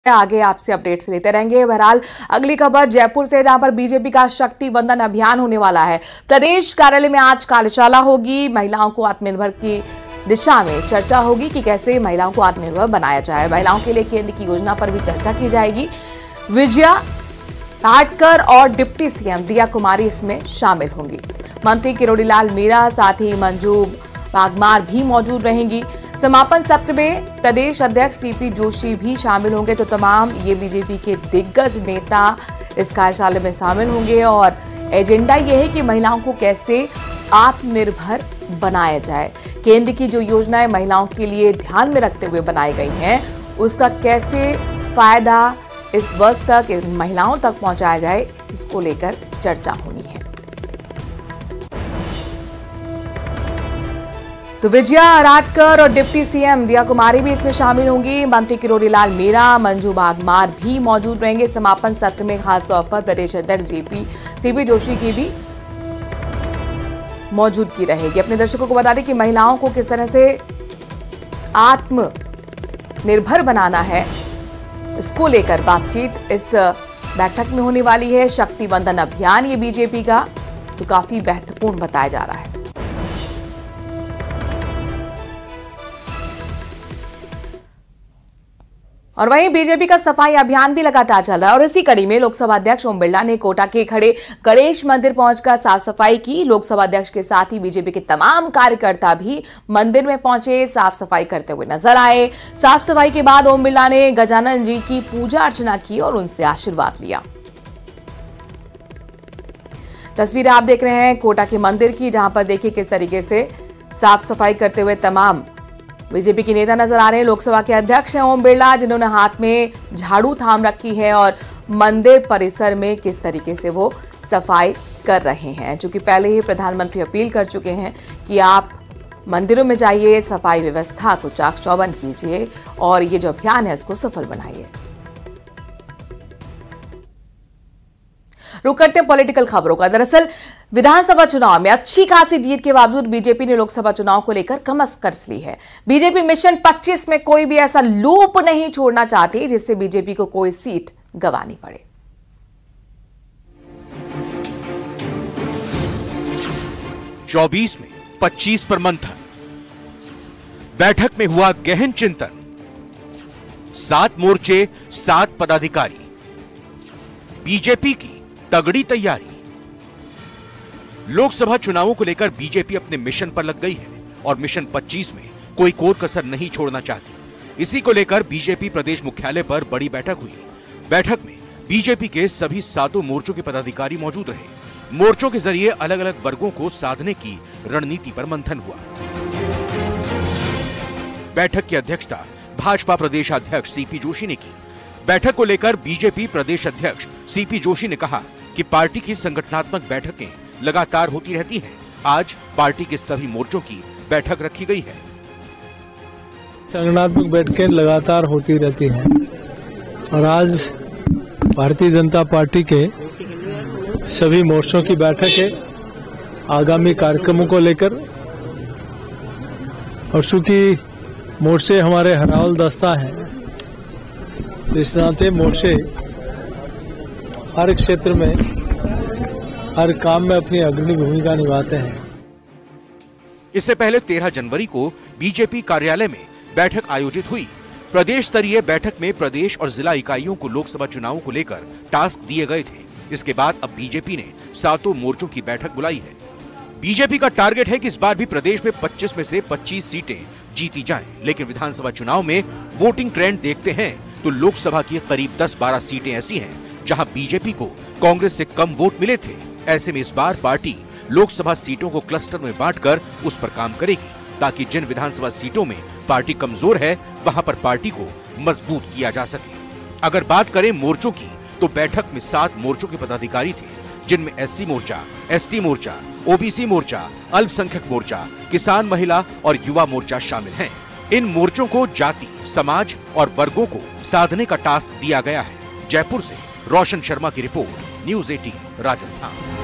आगे आपसे अपडेट्स लेते रहेंगे। बहरहाल अगली खबर जयपुर से, जहां पर बीजेपी का शक्ति वंदन अभियान होने वाला है। प्रदेश कार्यालय में आज कार्यशाला होगी। महिलाओं को आत्मनिर्भर की दिशा में चर्चा होगी कि कैसे महिलाओं को आत्मनिर्भर बनाया जाए। महिलाओं के लिए केंद्र की योजना पर भी चर्चा की जाएगी। विजया पाटकर और डिप्टी सीएम दिया कुमारी इसमें शामिल होंगी। मंत्री किरोड़ीलाल मीणा, साथ ही मंजू बागमार भी मौजूद रहेंगी। समापन सत्र में प्रदेश अध्यक्ष सीपी जोशी भी शामिल होंगे। तो तमाम ये बीजेपी के दिग्गज नेता इस कार्यशाला में शामिल होंगे और एजेंडा ये है कि महिलाओं को कैसे आत्मनिर्भर बनाया जाए। केंद्र की जो योजनाएं महिलाओं के लिए ध्यान में रखते हुए बनाई गई हैं, उसका कैसे फायदा इस वर्ग तक, इन महिलाओं तक पहुंचाया जाए, इसको लेकर चर्चा होनी है। तो विजया राटकर और डिप्टी सीएम दिया कुमारी भी इसमें शामिल होंगी। मंत्री किरोड़ीलाल मीणा, मंजू बागमार भी मौजूद रहेंगे। समापन सत्र में खास तौर पर प्रदेश अध्यक्ष सीपी जोशी की भी मौजूदगी रहेगी। अपने दर्शकों को बता दें कि महिलाओं को किस तरह से आत्मनिर्भर बनाना है, इसको लेकर बातचीत इस बैठक में होने वाली है। शक्ति वंदन अभियान ये बीजेपी का तो काफी महत्वपूर्ण बताया जा रहा है। और वहीं बीजेपी का सफाई अभियान भी लगातार चल रहा है और इसी कड़ी में लोकसभा अध्यक्ष ओम बिरला ने कोटा के खड़े गणेश मंदिर पहुंचकर साफ सफाई की। लोकसभा अध्यक्ष के साथ ही बीजेपी के तमाम कार्यकर्ता भी मंदिर में पहुंचे, साफ सफाई करते हुए नजर आए। साफ सफाई के बाद ओम बिरला ने गजानन जी की पूजा अर्चना की और उनसे आशीर्वाद लिया। तस्वीरें आप देख रहे हैं कोटा के मंदिर की, जहां पर देखिए किस तरीके से साफ सफाई करते हुए तमाम बीजेपी के नेता नजर आ रहे हैं। लोकसभा के अध्यक्ष हैं ओम बिरला, जिन्होंने हाथ में झाड़ू थाम रखी है और मंदिर परिसर में किस तरीके से वो सफाई कर रहे हैं। चूंकि पहले ही प्रधानमंत्री अपील कर चुके हैं कि आप मंदिरों में जाइए, सफाई व्यवस्था को चाक चौबंद कीजिए और ये जो अभियान है इसको सफल बनाइए। रुक करते हैं पॉलिटिकल खबरों का। दरअसल विधानसभा चुनाव में अच्छी खासी जीत के बावजूद बीजेपी ने लोकसभा चुनाव को लेकर कमर-कस ली है। बीजेपी मिशन 25 में कोई भी ऐसा लूप नहीं छोड़ना चाहती जिससे बीजेपी को कोई सीट गंवानी पड़े। चौबीस में 25 पर मंथन, बैठक में हुआ गहन चिंतन, 7 मोर्चे 7 पदाधिकारी, बीजेपी की तगड़ी तैयारी। लोकसभा चुनावों को लेकर बीजेपी अपने मिशन पर लग गई है और मिशन 25 में कोई कोर कसर नहीं छोड़ना चाहती। इसी को लेकर बीजेपी प्रदेश मुख्यालय पर बड़ी बैठक हुई। बैठक में बीजेपी के सभी 7 मोर्चों के पदाधिकारी मौजूद रहे। मोर्चों के जरिए अलग अलग वर्गों को साधने की रणनीति पर मंथन हुआ। बैठक की अध्यक्षता भाजपा प्रदेश अध्यक्ष सीपी जोशी ने की। बैठक को लेकर बीजेपी प्रदेश अध्यक्ष सीपी जोशी ने कहा कि पार्टी की संगठनात्मक बैठकें लगातार होती रहती हैं। आज पार्टी के सभी मोर्चों की बैठक रखी गई है। संगठनात्मक बैठकें लगातार होती रहती हैं और आज भारतीय जनता पार्टी के सभी मोर्चों की बैठक है आगामी कार्यक्रमों को लेकर। और चूंकि मोर्चे हमारे हरावल दस्ता है, तो इस नाते मोर्चे हर क्षेत्र में, हर काम में अपनी अग्रणी भूमिका निभाते हैं। इससे पहले 13 जनवरी को बीजेपी कार्यालय में बैठक आयोजित हुई। प्रदेश स्तरीय बैठक में प्रदेश और जिला इकाइयों को लोकसभा चुनावों को लेकर टास्क दिए गए थे। इसके बाद अब बीजेपी ने 7 मोर्चों की बैठक बुलाई है। बीजेपी का टारगेट है कि इस बार भी प्रदेश में 25 में से 25 सीटें जीती जाएं। लेकिन विधानसभा चुनाव में वोटिंग ट्रेंड देखते हैं तो लोकसभा की करीब 10-12 सीटें ऐसी हैं जहां बीजेपी को कांग्रेस से कम वोट मिले थे। ऐसे में इस बार पार्टी लोकसभा सीटों को क्लस्टर में बांटकर उस पर काम करेगी ताकि जिन विधानसभा सीटों में पार्टी कमजोर है वहां पर पार्टी को मजबूत किया जा सके। अगर बात करें मोर्चों की तो बैठक में 7 मोर्चों के पदाधिकारी थे, जिनमें एससी मोर्चा, एसटी मोर्चा, ओबीसी मोर्चा, अल्पसंख्यक मोर्चा, किसान महिला और युवा मोर्चा शामिल हैं। इन मोर्चों को जाति, समाज और वर्गों को साधने का टास्क दिया गया है। जयपुर से रोशन शर्मा की रिपोर्ट, न्यूज़ 18 राजस्थान।